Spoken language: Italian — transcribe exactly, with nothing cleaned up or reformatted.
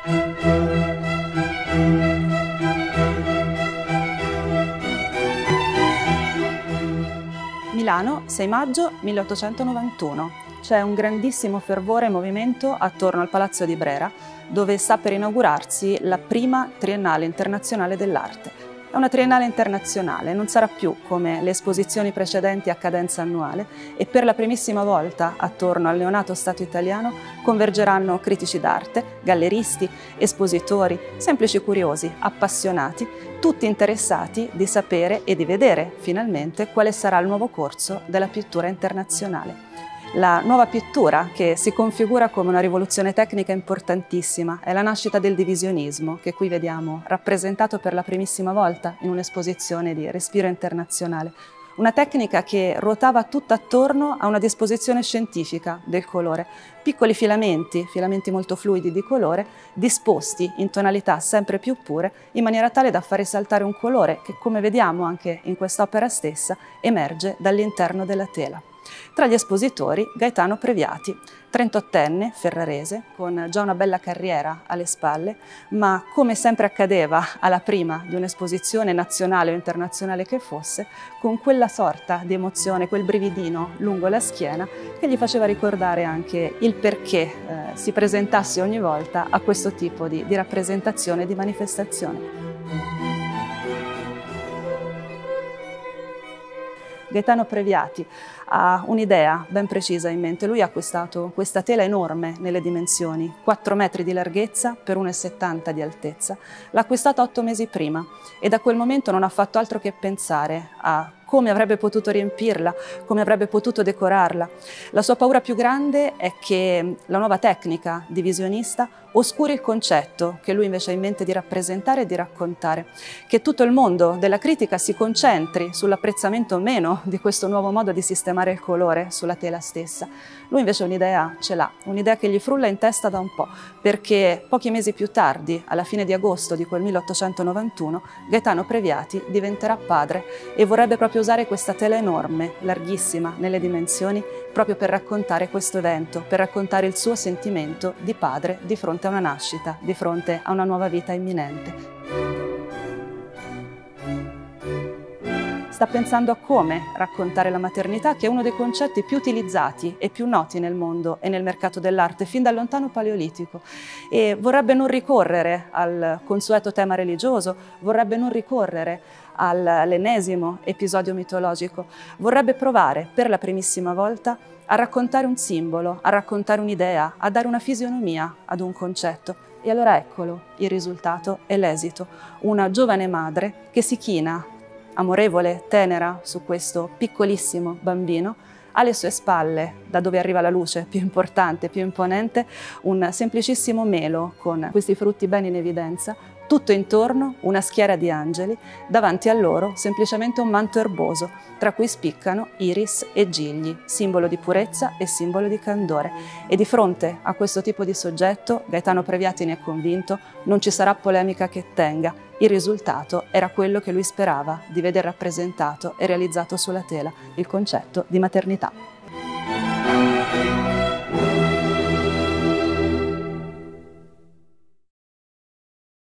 Milano, sei maggio milleottocentonovantuno. C'è un grandissimo fervore e movimento attorno al Palazzo di Brera, dove sta per inaugurarsi la prima Triennale Internazionale dell'Arte. È una triennale internazionale, non sarà più come le esposizioni precedenti a cadenza annuale e per la primissima volta attorno al neonato Stato italiano convergeranno critici d'arte, galleristi, espositori, semplici curiosi, appassionati, tutti interessati di sapere e di vedere finalmente quale sarà il nuovo corso della pittura internazionale. La nuova pittura, che si configura come una rivoluzione tecnica importantissima, è la nascita del divisionismo, che qui vediamo rappresentato per la primissima volta in un'esposizione di respiro internazionale. Una tecnica che ruotava tutta attorno a una disposizione scientifica del colore. Piccoli filamenti, filamenti molto fluidi di colore, disposti in tonalità sempre più pure, in maniera tale da far risaltare un colore che, come vediamo anche in quest'opera stessa, emerge dall'interno della tela. Tra gli espositori Gaetano Previati, trentottenne ferrarese, con già una bella carriera alle spalle, ma come sempre accadeva alla prima di un'esposizione nazionale o internazionale che fosse, con quella sorta di emozione, quel brividino lungo la schiena che gli faceva ricordare anche il perché eh, si presentasse ogni volta a questo tipo di, di rappresentazione, di manifestazione. Gaetano Previati ha un'idea ben precisa in mente. Lui ha acquistato questa tela enorme nelle dimensioni, quattro metri di larghezza per uno e settanta di altezza. L'ha acquistata otto mesi prima e da quel momento non ha fatto altro che pensare a come avrebbe potuto riempirla, come avrebbe potuto decorarla. La sua paura più grande è che la nuova tecnica divisionista oscuri il concetto che lui invece ha in mente di rappresentare e di raccontare, che tutto il mondo della critica si concentri sull'apprezzamento o meno di questo nuovo modo di sistemare il colore sulla tela stessa. Lui invece un'idea ce l'ha, un'idea che gli frulla in testa da un po', perché pochi mesi più tardi, alla fine di agosto di quel milleottocentonovantuno, Gaetano Previati diventerà padre e vorrebbe proprio usare questa tela enorme, larghissima nelle dimensioni, proprio per raccontare questo evento, per raccontare il suo sentimento di padre di fronte a una nascita, di fronte a una nuova vita imminente. Sta pensando a come raccontare la maternità, che è uno dei concetti più utilizzati e più noti nel mondo e nel mercato dell'arte fin dal lontano Paleolitico, e vorrebbe non ricorrere al consueto tema religioso, vorrebbe non ricorrere all'ennesimo episodio mitologico, vorrebbe provare per la primissima volta a raccontare un simbolo, a raccontare un'idea, a dare una fisionomia ad un concetto. E allora eccolo il risultato e l'esito: una giovane madre che si china amorevole, tenera su questo piccolissimo bambino, alle sue spalle, da dove arriva la luce più importante, più imponente, un semplicissimo melo con questi frutti ben in evidenza, tutto intorno una schiera di angeli, davanti a loro semplicemente un manto erboso, tra cui spiccano iris e gigli, simbolo di purezza e simbolo di candore. E di fronte a questo tipo di soggetto, Gaetano Previati ne è convinto, non ci sarà polemica che tenga. Il risultato era quello che lui sperava di vedere rappresentato e realizzato sulla tela, il concetto di maternità.